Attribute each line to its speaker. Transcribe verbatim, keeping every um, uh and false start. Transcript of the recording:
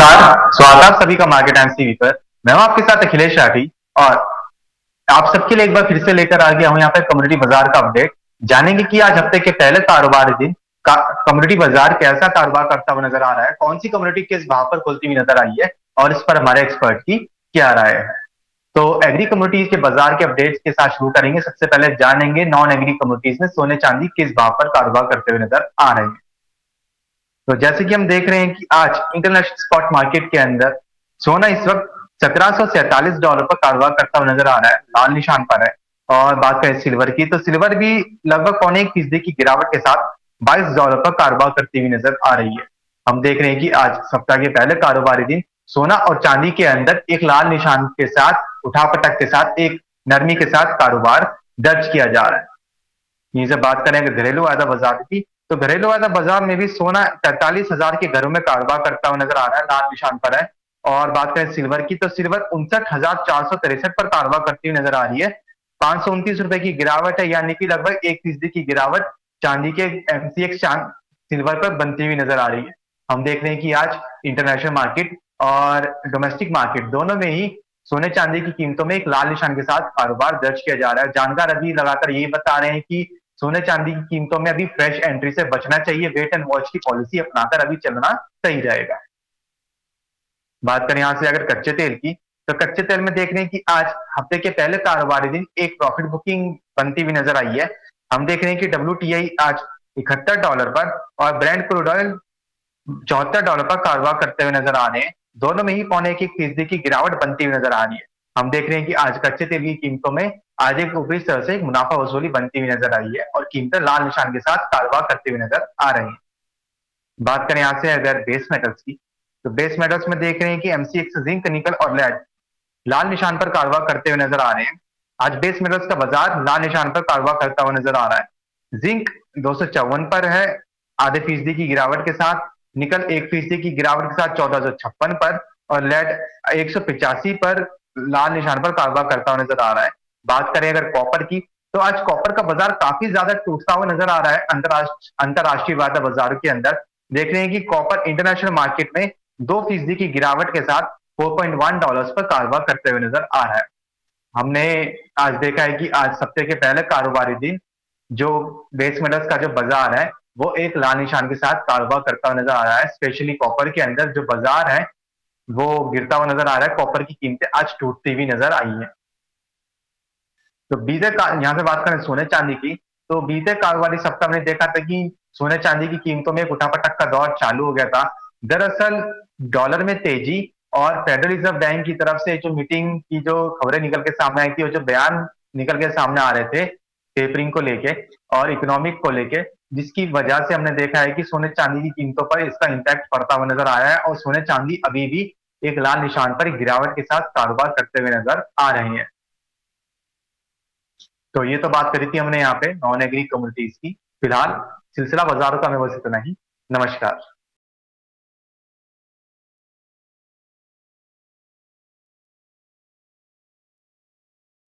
Speaker 1: नमस्कार, स्वागत है आप सभी का मार्केट टाइम्स टीवी पर। मैं हूं आपके साथ अखिलेश राठी और आप सबके लिए एक बार फिर से लेकर आ गया हूं यहाँ पे कम्युनिटी बाजार का अपडेट। जानेंगे कि आज हफ्ते के पहले कारोबारी दिन का कम्युनिटी बाजार कैसा कारोबार करता हुआ नजर आ रहा है, कौन सी कम्युनिटी किस भाव पर खुलती हुई नजर आई है और इस पर हमारे एक्सपर्ट की क्या राय है। तो एग्री कम्युनिटीज के बाजार के अपडेट्स के साथ शुरू करेंगे। सबसे पहले जानेंगे नॉन एग्री कम्युनिटीज में सोने चांदी किस भाव पर कारोबार करते हुए नजर आ रहे हैं। तो जैसे कि हम देख रहे हैं कि आज इंटरनेशनल स्पॉट मार्केट के अंदर सोना इस वक्त सत्रह सौ सैंतालीस डॉलर पर कारोबार करता हुआ नजर आ रहा है, लाल निशान पर है। और बात करें सिल्वर की, तो सिल्वर भी लगभग पौने एक फीसदी की गिरावट के साथ बाईस डॉलर पर कारोबार करती हुई नजर आ रही है। हम देख रहे हैं कि आज सप्ताह के पहले कारोबारी दिन सोना और चांदी के अंदर एक लाल निशान के साथ उठापटक के साथ एक नरमी के साथ कारोबार दर्ज किया जा रहा है। यहीं से बात करें घरेलू वायदा बाजार की, तो घरेलू वायदा बाजार में भी सोना तैंतालीस हजार के घरों में कारोबार करता हुआ नजर आ रहा है, लाल निशान पर है। और बात करें सिल्वर की, तो सिल्वर उनसठ हजार चार सौ तिरसठ पर कारोबार करती हुई नजर आ रही है। पांच सौ उनतीस रुपए की गिरावट है, यानी कि लगभग एक फीसदी की गिरावट चांदी के एमसीएक्स सिल्वर पर बनती हुई नजर आ रही है। हम देख रहे हैं कि आज इंटरनेशनल मार्केट और डोमेस्टिक मार्केट दोनों में ही सोने चांदी की कीमतों में एक लाल निशान के साथ कारोबार दर्ज किया जा रहा है। जानकार अभी लगातार यही बता रहे हैं कि सोने चांदी की कीमतों में अभी फ्रेश एंट्री से बचना चाहिए, वेट एंड वॉच की पॉलिसी अपनाकर अभी चलना सही रहेगा। बात करें यहां से अगर कच्चे तेल की, तो कच्चे तेल में देख रहे हैं कि आज हफ्ते के पहले कारोबारी दिन एक प्रॉफिट बुकिंग बनती हुई नजर आई है। हम देख रहे हैं कि डब्ल्यूटीआई आज इकहत्तर डॉलर पर और ब्रेंट क्रूड ऑयल चौहत्तर डॉलर पर कारोबार करते हुए नजर आ रहे हैं। दोनों में ही पौने एक फीसदी की गिरावट बनती हुई नजर आ रही है। हम देख रहे हैं कि आज कच्चे तेल की कीमतों में आज एक ऊपरी स्तर से एक मुनाफा वसूली बनती हुई नजर आई है और कीमतें लाल निशान के साथ कारोबार करते हुए नजर आ रही हैं। बात करें यहां से अगर बेस मेटल्स की, तो बेस मेटल्स में देख रहे हैं कि एमसीएक्स जिंक, निकल और लेड लाल निशान पर कारोबार करते हुए नजर आ रहे हैं। आज बेस मेटल्स का बाजार लाल निशान पर कारोबार करता हुआ नजर आ रहा है। जिंक दो सौ चौवन पर है आधे फीसदी की गिरावट के साथ, निकल एक फीसदी की गिरावट के साथ चौदह सौ छप्पन पर और लेड एक सौ पिचासी पर लाल निशान पर कारोबार करता हुआ नजर आ रहा है। बात करें अगर कॉपर की, तो आज कॉपर का बाजार काफी ज्यादा टूटता हुआ नजर आ रहा है। अंतरराष्ट्रीय अंतरराष्ट्रीय वायदा बाजारों के अंदर देख रहे हैं कि कॉपर इंटरनेशनल मार्केट में दो फीसदी की गिरावट के साथ चार पॉइंट एक डॉलर्स पर कारोबार करते हुए नजर आ रहा है। हमने आज देखा है कि आज सप्ताह के पहले कारोबारी दिन जो बेस मेटल्स का जो बाजार है वो एक लाल निशान के साथ कारोबार करता हुआ नजर आ रहा है। स्पेशली कॉपर के अंदर जो बाजार है वो गिरता हुआ नजर आ रहा है। कॉपर की कीमतें आज टूटती हुई नजर आई है। तो बीते यहां से बात करें सोने चांदी की, तो बीते कारोबारी सप्ताह में देखा था कि सोने चांदी की कीमतों में एक उठापटक का दौर चालू हो गया था। दरअसल डॉलर में तेजी और फेडरल रिजर्व बैंक की तरफ से जो मीटिंग की जो खबरें निकल के सामने आई थी और जो बयान निकल के सामने आ रहे थे टेपरिंग को लेके और इकोनॉमिक को लेके, जिसकी वजह से हमने देखा है कि सोने चांदी की कीमतों पर इसका इम्पैक्ट पड़ता हुआ नजर आया है और सोने चांदी अभी भी एक लाल निशान पर गिरावट के साथ कारोबार करते हुए नजर आ रहे हैं। तो ये तो बात करी थी हमने यहाँ पे नॉन एग्री कम्युनिटीज की। फिलहाल सिलसिला बाजारों का हमें बस इतना ही। नमस्कार।